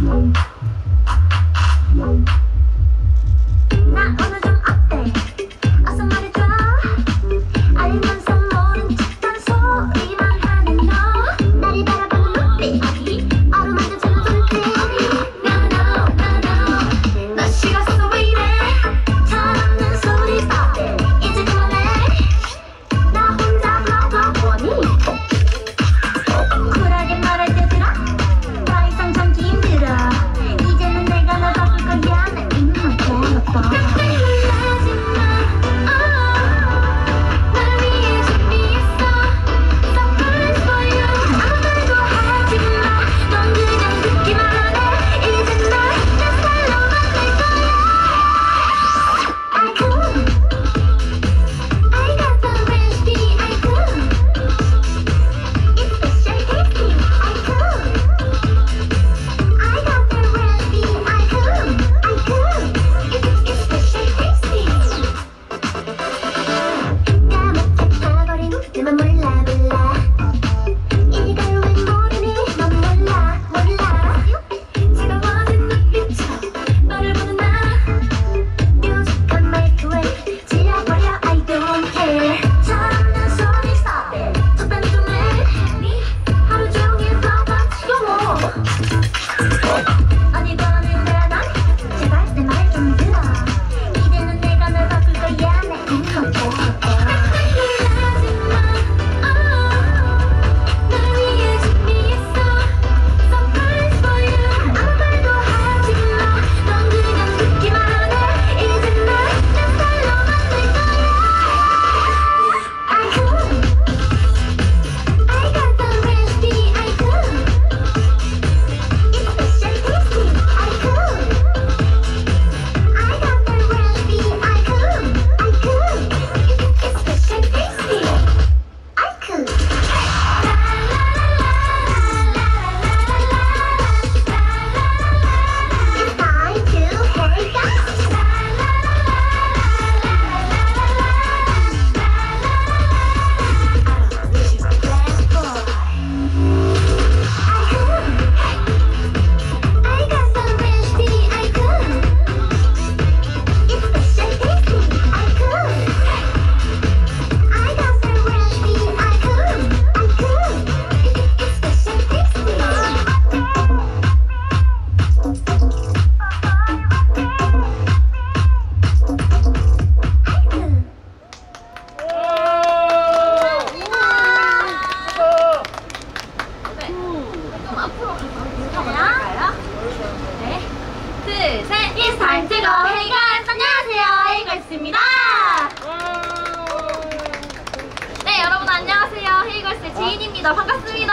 지인입니다. 반갑습니다.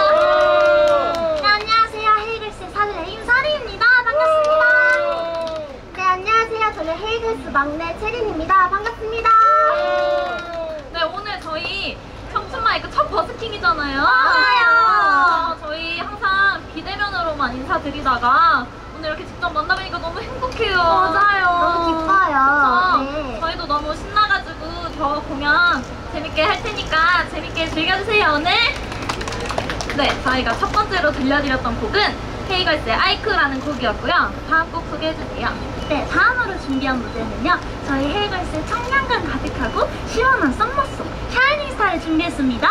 네, 안녕하세요. 헤이글스 사내 윤설이입니다. 반갑습니다. 네, 안녕하세요. 저는 헤이글스 막내 채린입니다. 반갑습니다. 네, 오늘 저희 청춘 마이크 첫 버스킹이잖아요. 맞아요. 저희 항상 비대면으로만 인사드리다가 오늘 이렇게 직접 만나뵈니까 너무 행복해요. 맞아요. 너무 기뻐요. 네. 저희도 너무 신나가지고 저 공연 재밌게 할 테니까 재밌게 즐겨주세요, 오늘. 네, 저희가 첫 번째로 들려드렸던 곡은 헤이걸스의 아이크라는 곡이었고요. 다음 곡 소개해주세요. 네, 다음으로 준비한 무대는요, 저희 헤이걸스의 청량감 가득하고 시원한 썸머송 샤이닝 스타를 준비했습니다.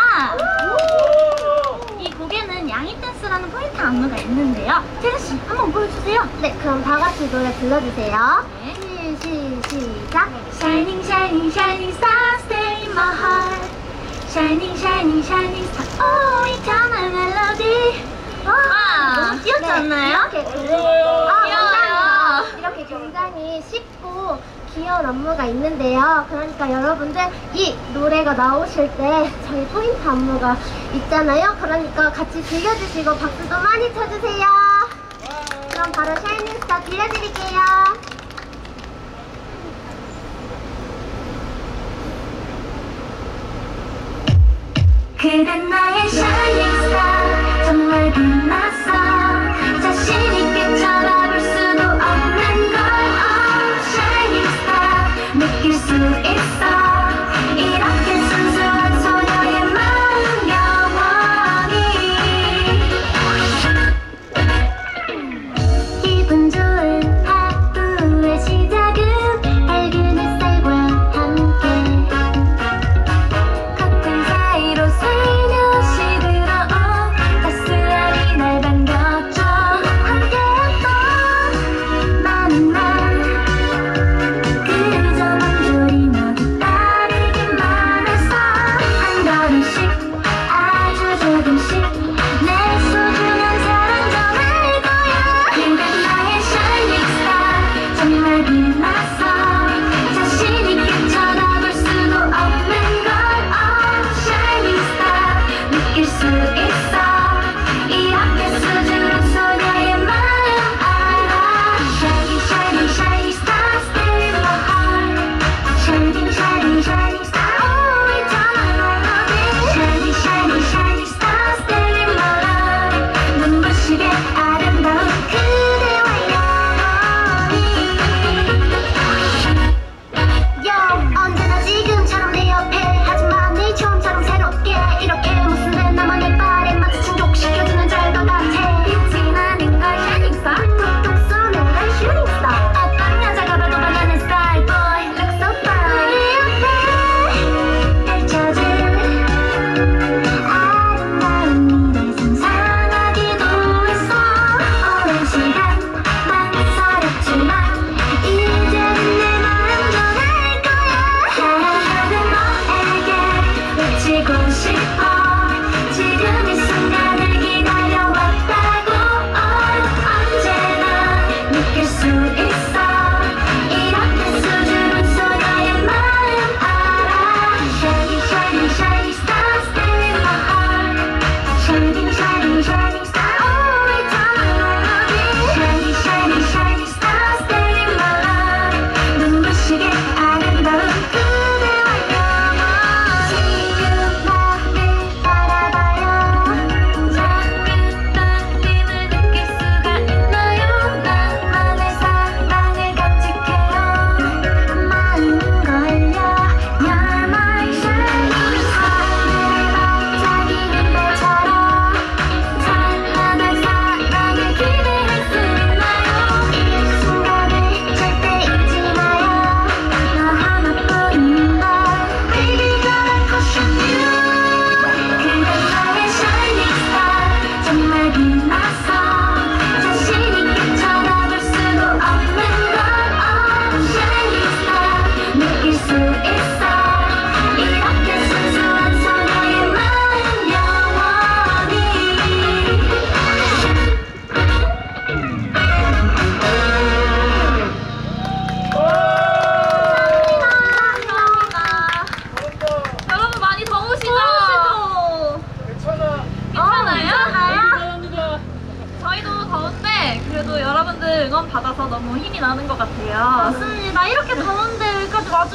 이 곡에는 양이 댄스라는 포인트 안무가 있는데요. 채린씨, 한번 보여주세요. 네, 그럼 다 같이 노래 불러주세요. 네. 시작! Shining, shining, shining star, stay in my heart. Shining, shining, shining star, oh, eternal melody. 와, 너무 귀엽지 않나요? 귀여워요. 이렇게 굉장히 쉽고 귀여운 안무가 있는데요. 그러니까 여러분들 이 노래가 나오실 때 저희 포인트 안무가 있잖아요. 그러니까 같이 즐겨주시고 박수도 많이 쳐주세요. 그럼 바로 샤이닝 스타 들려드릴게요. 그댄 나의 샤이닝 스타 정말 빛났어 자신있게 쳐다볼 수도 없는 걸 샤이닝 스타 느낄 수 있어 이렇게 순수한 소녀의 마음 영원히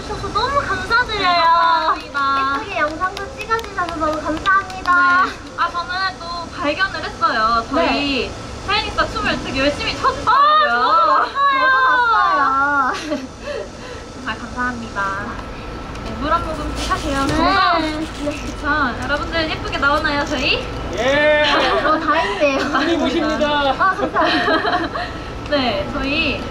와주셔서 너무 감사드려요. 감사합니다. 예쁘게 영상도 찍어주셔서 너무 감사합니다. 네. 아, 저는 또 발견을 했어요. 저희 샤이니스타 춤을 되게 열심히 춰주더라고요. 저도 봤어요. 정말 감사합니다. 네, 물 한 모금씩 하세요. 네. 자, 여러분들 예쁘게 나오나요, 저희? 예! 다행이네요. 손님 모십니다. 아, 감사합니다. 네, 저희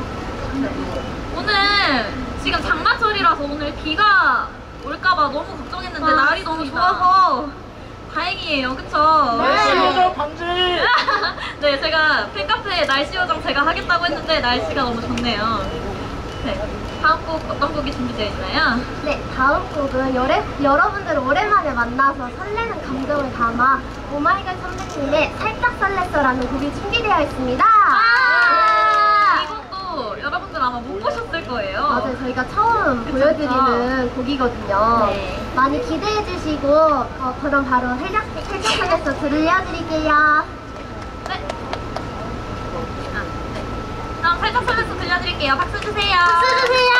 오늘 지금 장마철이라서 오늘 비가 올까봐 너무 걱정했는데 날이 너무 좋아서 다행이에요, 그쵸? 날씨 방지! 네, 제가 팬카페에 날씨 요정 제가 하겠다고 했는데 날씨가 너무 좋네요. 네, 다음 곡 어떤 곡이 준비되어 있나요? 네, 다음 곡은 여러분들 오랜만에 만나서 설레는 감정을 담아 오마이걸 선배님의 살짝 설렜어라는 곡이 준비되어 있습니다. 이 곡도 여러분들 아마 못 보셨을 거예요. 맞아요, 저희가 처음 보여드리는 곡이거든요. 네. 많이 기대해 주시고 그럼 바로 살짝 설렜어 들려드릴게요. 네. 다음 살짝 설렜어 들려드릴게요. 박수 주세요. 박수 주세요.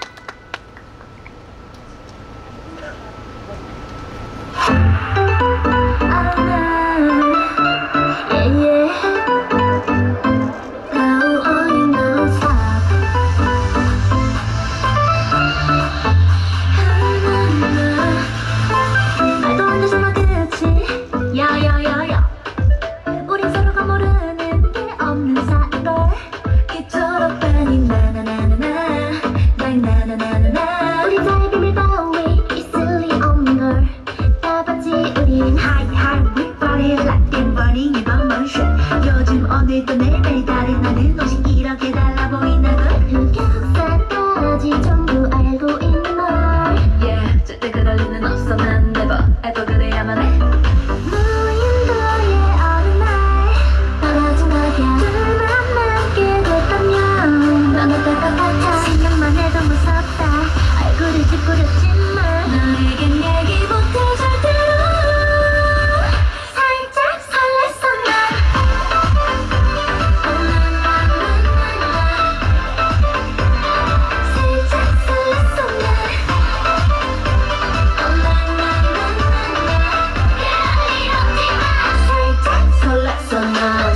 야야야야 우린 서로가 모르는 게 없는 사이걸 이토록 빨리 나나나나나 나나나나나 우리 사이 비밀 바위 있을리 없는 걸 다 봤지 우린 Hi hi we party like a burning in my motion 요즘 오늘도 매일매일 다른 나는 옷이 이렇게 달라 보이나 걸 흑역사까지 전부 알고 있는 걸 Yeah 절대 그럴 리는 없어 난 never ever 그래야만 해 무인도의 어느 날 떨어진 거야 둘만 남게 됐다면 넌 어떨 것 같아 생각만 해도 무섭다 얼굴을 찌푸렸지만 너에겐 얘기 못해 절대로 살짝 설렜어 난 살짝 설렜어 설렜어 난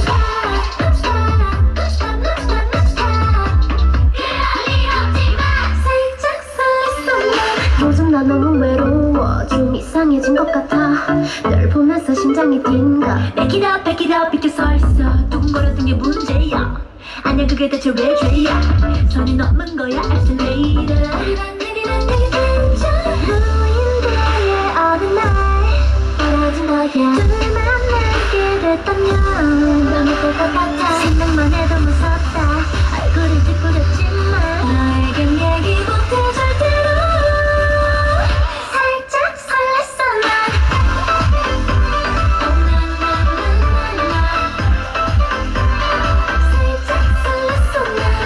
요즘 나 너무 외로워 좀 이상해진 것 같아 널 보면서 심장이 뛴다 Back it up 이렇게 서있어 두근거렸던 게 문제야 아니야 그게 대체 왜 죄야 선이 넘은 거야 escalator 우리란 얘기 괜찮아 무인도의 어느 날 떨어진 거야 둘만 남게 됐다면 넌 어떨 것 같아 생각만 해도 무섭다 얼굴을 찌푸렸지만 너에겐 얘기 못해 절대로 살짝 설렜어 난 살짝 설렜어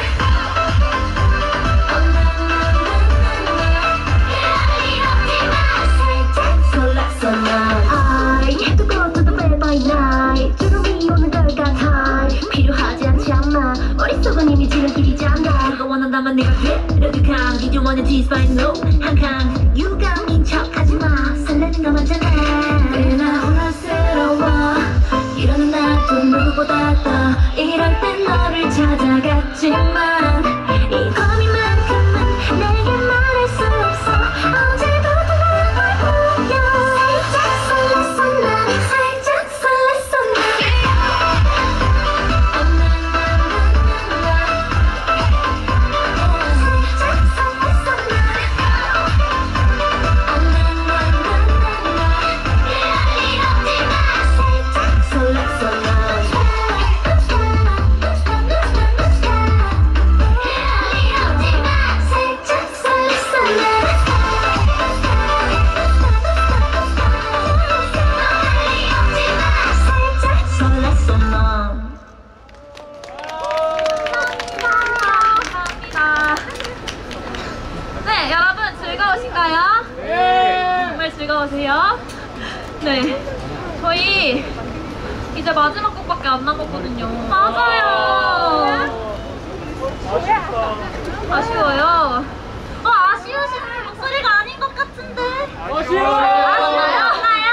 설렜어 난 I have to go to the bed by night 주름이 오는 걸 같아 필요하지 않지 않나 머릿속은 이미 지른 길이잖아 그거 원한다면 내가 되려도 강 Did you wanna tease by no 한강 유감인 척 하지마 설레는 거 맞잖아 꽤나 혼란스러워 이러는 나도 누구보다 더 이럴 땐 너를 찾아갔지만 이 고민만큼은 내게 말할 수 없어 언제부터 날 보여 살짝 설렜어 난 살짝 설렜어 설렜어 난 살짝 설렜어 살짝 설렜어 난 감사합니다. 네, 여러분 즐거우신가요? 예! 정말 즐거우세요? 네, 저희 이제 마지막 곡밖에 안 남았거든요. 맞아요. 아쉽다. 아쉬워요. 아쉬워요. 아시나요?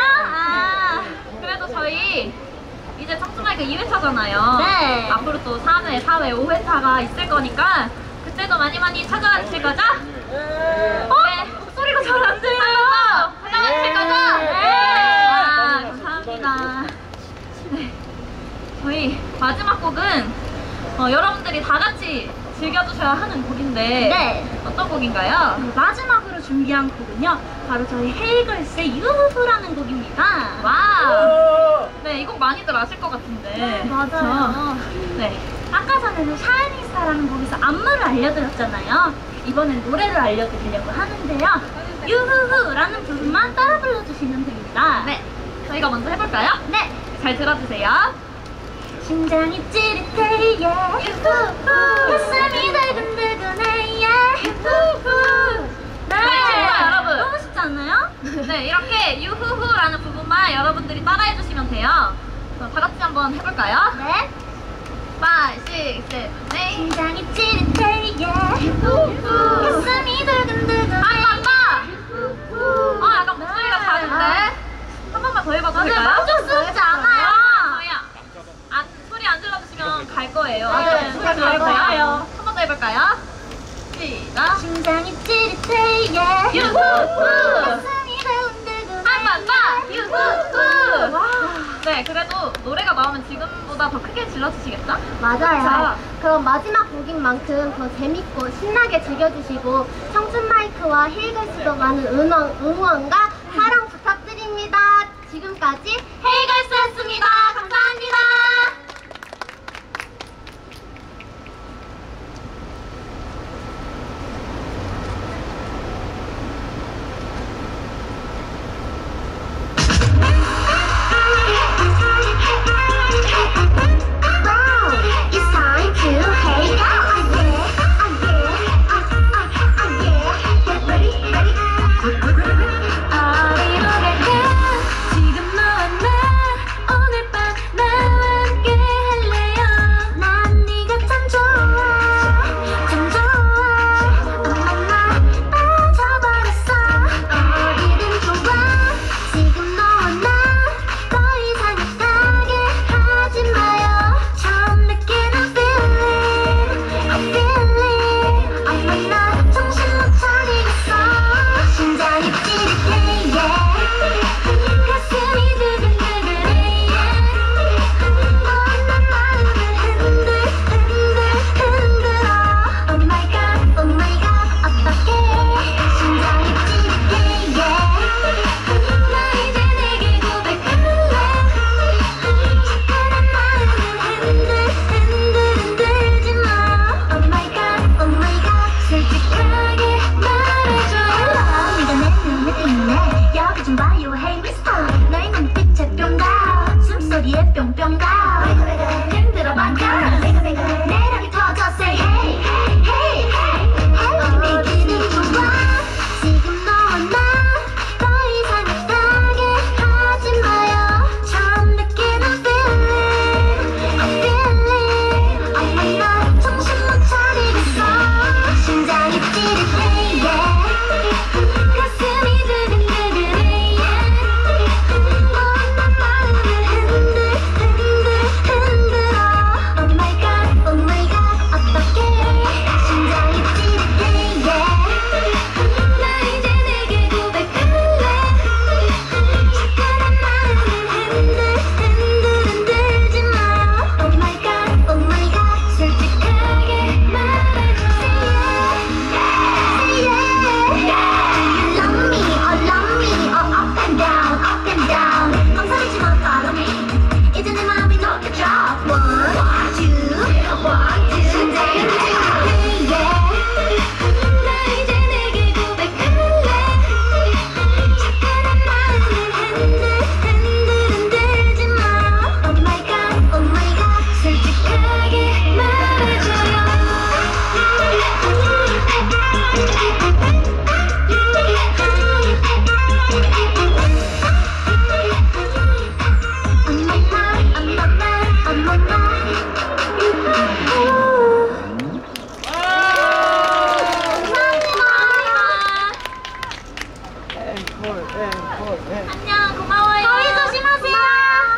그래도 저희 이제 청춘마이크 2회차잖아요. 네. 앞으로 또 3회, 4회, 5회차가 있을 거니까 그때도 많이 찾아와 주실 거죠? 네. 목소리가 잘 안 들려요. 찾아와 주실 거죠? 네. 아, 감사합니다. 네. 저희 마지막 곡은 여러분들이 다 같이 즐겨주셔야 하는 곡인데 네. 어떤 곡인가요? 마지막으로 준비한 곡은요, 바로 저희 헤이걸스의 유후라는 곡입니다. 와우! 네, 이 곡 많이들 아실 것 같은데. 맞아요. 그쵸? 네. 아까 전에는 샤이닝 스타라는 곡에서 안무를 알려드렸잖아요. 이번엔 노래를 알려드리려고 하는데요. 유후라는 부분만 따라 불러주시면 됩니다. 네. 저희가 먼저 해볼까요? 네. 잘 들어주세요. 심장이 찌릿해, 가슴이 두근두근해, 네, 좋아요, 여러분. 너무 쉽지 않나요? 네, 이렇게 유후후라는 부분만 여러분들이 따라해주시면 돼요. 그럼 다 같이 한번 해볼까요? 네. 5, 6, 7, 8. 심장이 찌릿해, 가슴이 두근두근해. 약간 목소리가 작은데? 한 번만 더 해봐도 맞아요. 될까요? 만족스럽지 않아요. 저희야. 소리 안 질러주시면 갈 거예요. 네, 소리 갈 갈 거예요. 거예요. 한 번 더 해볼까요? 시작. 심장이 찌릿해, 유후후! 가슴이 두근두근해. 한 번 더! 유후후! 네, 그래도 노래가 나오면 지금보다 더 크게 질러주시겠죠? 맞아요. 그럼 마지막 곡인 만큼 더 재밌고 신나게 즐겨주시고 청춘 마이크와 헤이걸스도 많은 응원과 사랑 부탁드립니다. 지금까지 헤이걸스였습니다. 감사합니다.